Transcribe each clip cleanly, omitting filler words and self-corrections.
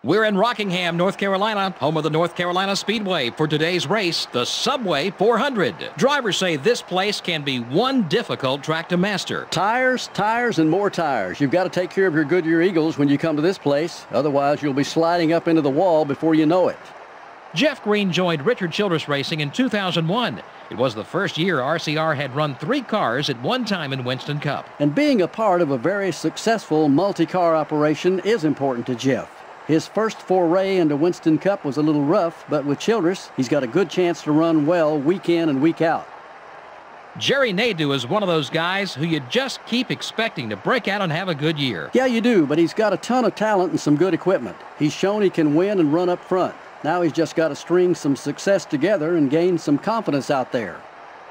We're in Rockingham, North Carolina, home of the North Carolina Speedway for today's race, the Subway 400. Drivers say this place can be one difficult track to master. Tires, tires, and more tires. You've got to take care of your Goodyear Eagles when you come to this place. Otherwise, you'll be sliding up into the wall before you know it. Jeff Green joined Richard Childress Racing in 2001. It was the first year RCR had run 3 cars at one time in Winston Cup. And being a part of a very successful multi-car operation is important to Jeff. His first foray into Winston Cup was a little rough, but with Childress, he's got a good chance to run well week in and week out. Jerry Nadeau is one of those guys who you just keep expecting to break out and have a good year. Yeah, you do, but he's got a ton of talent and some good equipment. He's shown he can win and run up front. Now he's just got to string some success together and gain some confidence out there.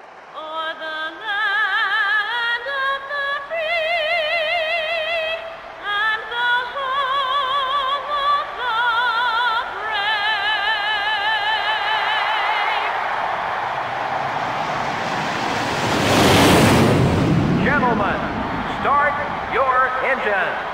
Gentlemen, start your engines.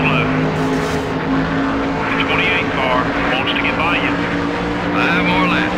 More laps.